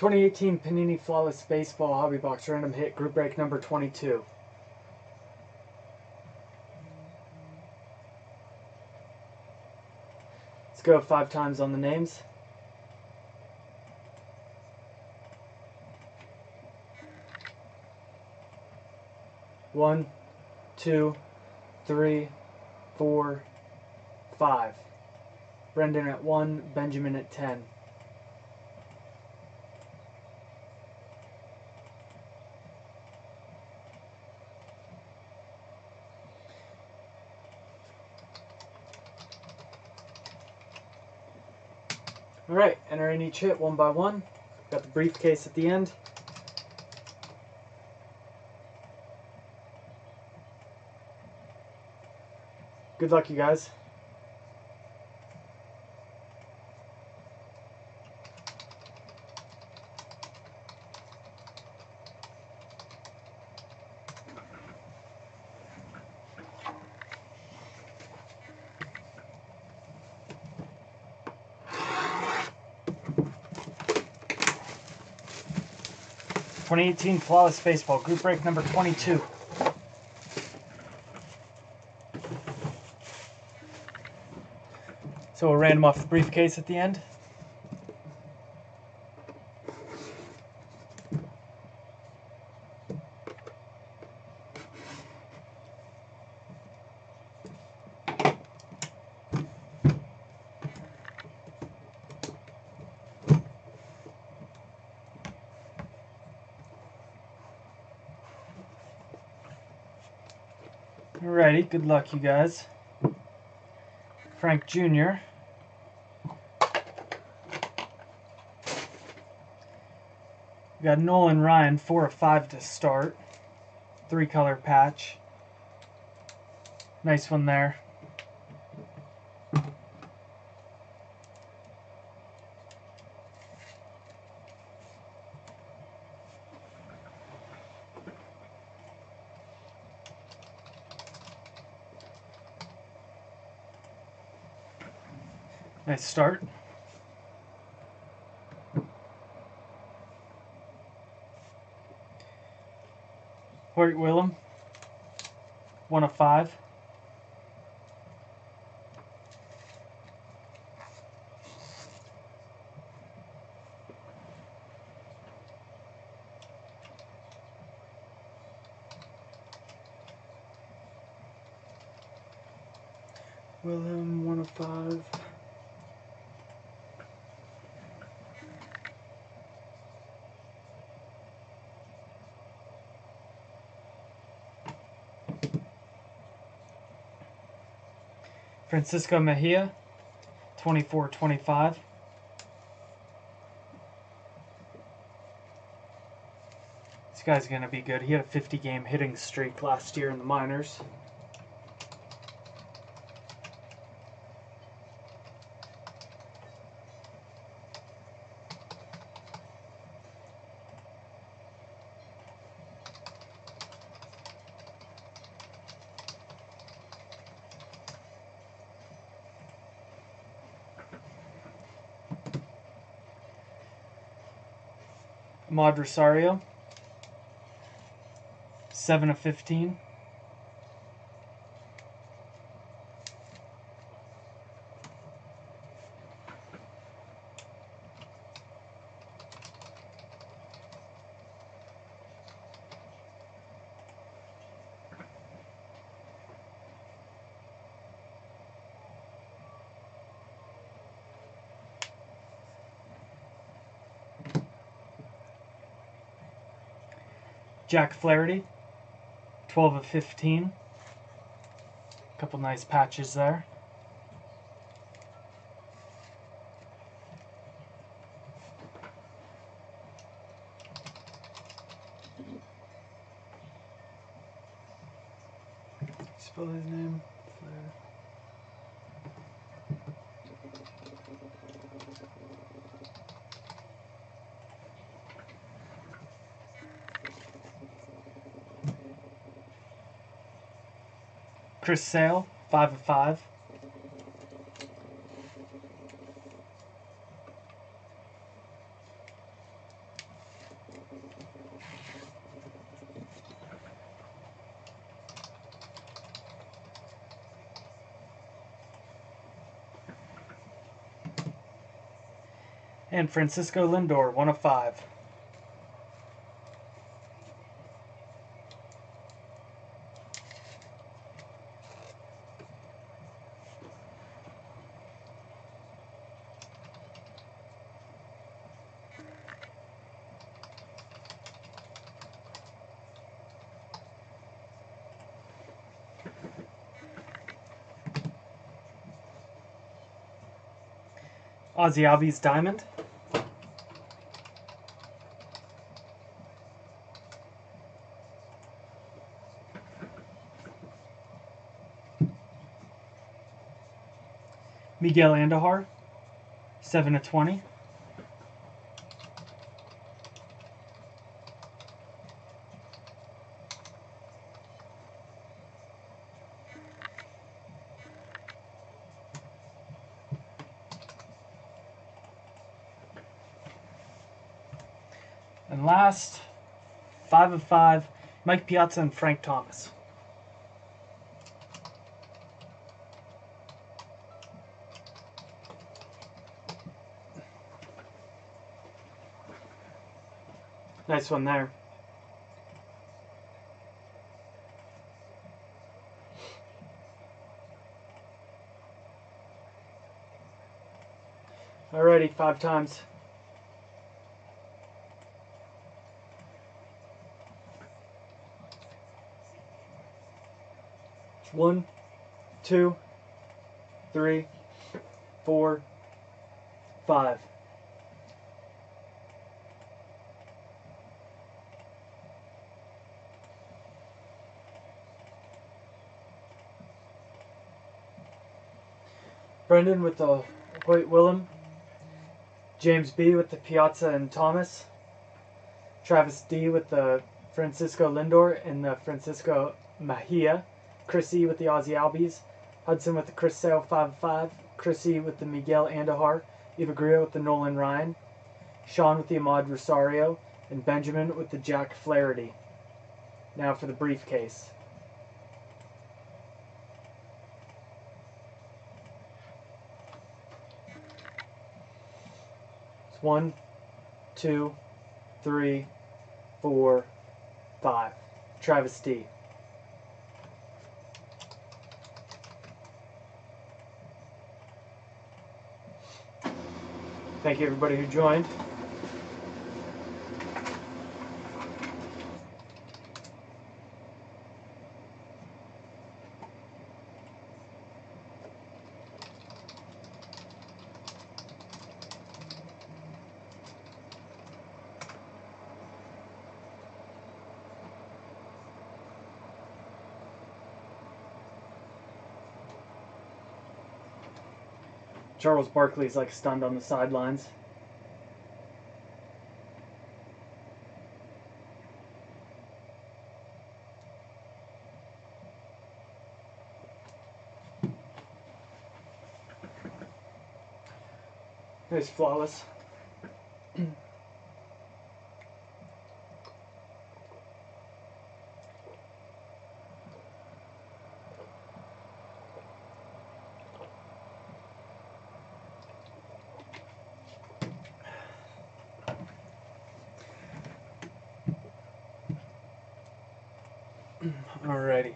2018 Panini Flawless Baseball Hobby Box Random Hit Group Break number 22. Let's go 5 times on the names. One, 2, 3, 4, 5. Brendan at 1, Benjamin at 10. Alright, entering each hit one by one. Got the briefcase at the end. Good luck, you guys. '18 Flawless Baseball Group Break number 22. So we'll random off the briefcase at the end. Alrighty, good luck, you guys. Frank Jr. We got Nolan Ryan, 4 of 5 to start. 3-color patch. Nice one there. Nice start. Hoyt Willem, 1 of 5. Willem, 1 of 5. Francisco Mejia, 24-25. This guy's going to be good. He had a 50-game hitting streak last year in the minors. Ahmad Rosario, 7 of 15. Jack Flaherty, 12 of 15. Couple nice patches there. Spell his name. Chris Sale, 5 of 5. And Francisco Lindor, 1 of 5. Ozzy Albies Diamond. Miguel Andujar, 7 of 20. And last, 5 of 5, Mike Piazza and Frank Thomas. Nice one there. Alrighty, 5 times. 1, 2, 3, 4, 5. Brendan with the Hoyt Willem. James B with the Piazza and Thomas. Travis D with the Francisco Lindor and the Francisco Mejia. Chris E with the Ozzy Albies. Hudson with the Chris Sale 5 of 5. Chris E with the Miguel Andujar. Eva Gria with the Nolan Ryan. Sean with the Ahmad Rosario. And Benjamin with the Jack Flaherty. Now for the briefcase. It's 1, 2, 3, 4, 5. Travis D. Thank you everybody who joined. Charles Barkley's like stunned on the sidelines. Nice flawless. Alrighty.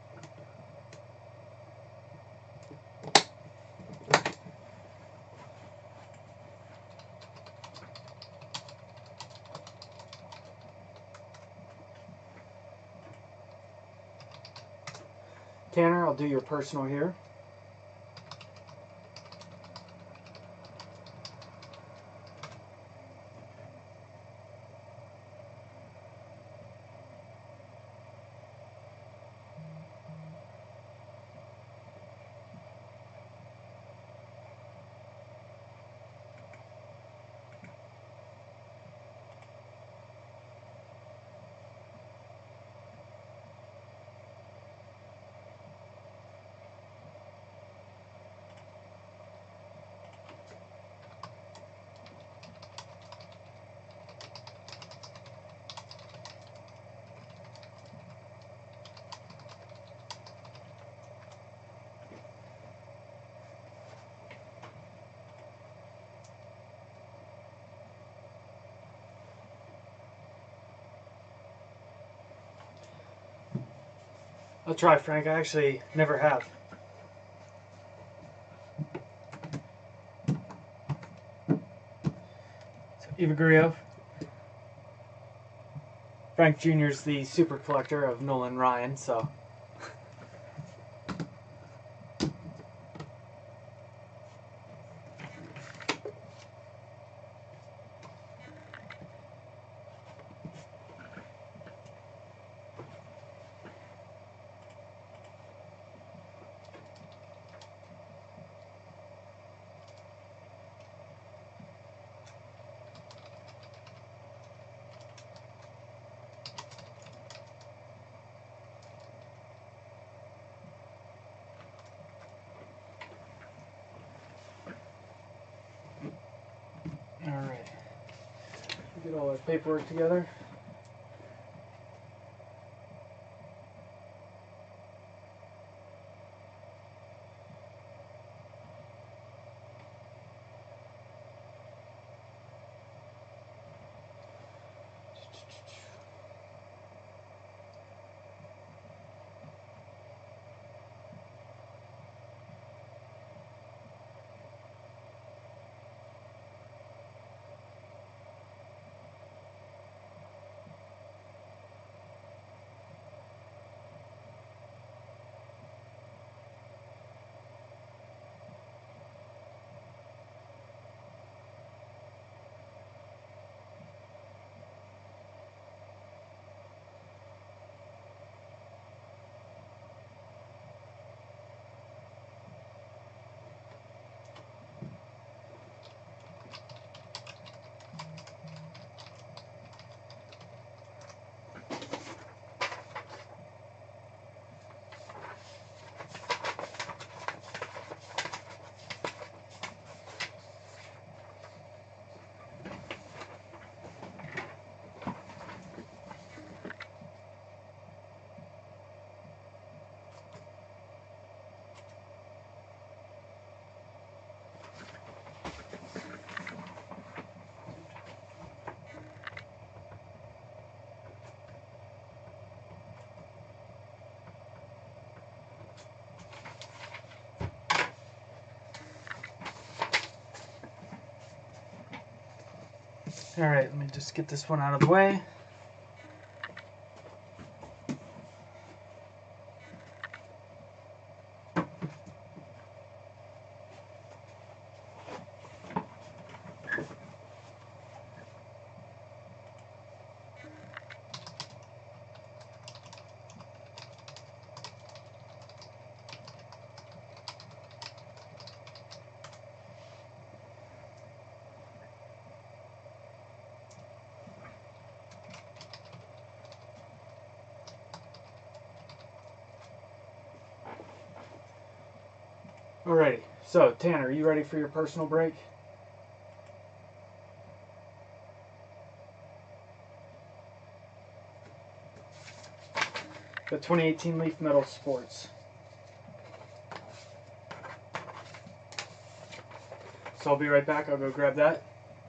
Tanner, I'll do your personal here. I'll try, Frank. I actually never have. So, Eva Grillo. Frank Jr.'s the super collector of Nolan Ryan, so. Alright. Get all our paperwork together. Alright, let me just get this one out of the way. Alrighty, so Tanner, are you ready for your personal break? The 2018 Leaf Metal Sports. So I'll be right back, I'll go grab that.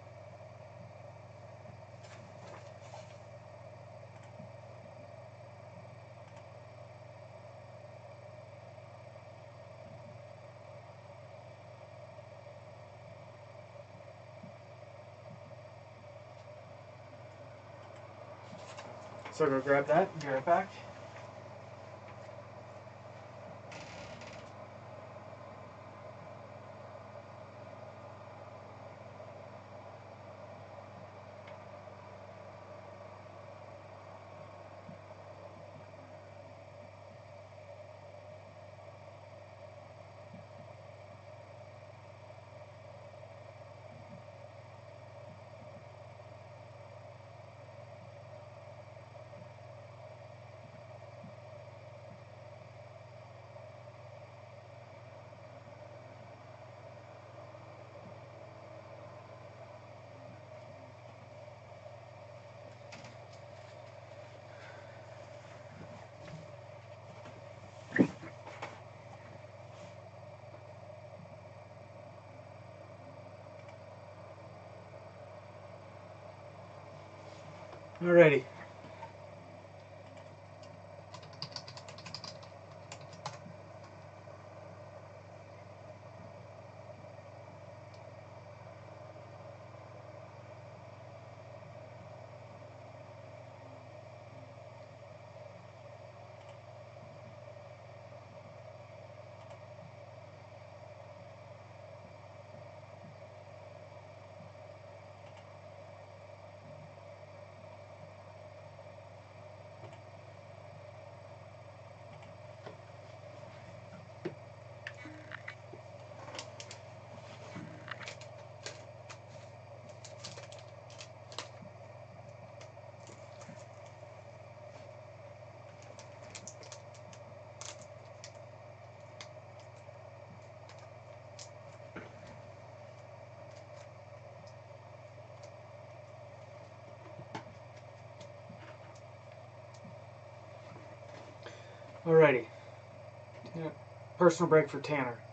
So go grab that, be right back. Alrighty. Alrighty. Personal break for Tanner.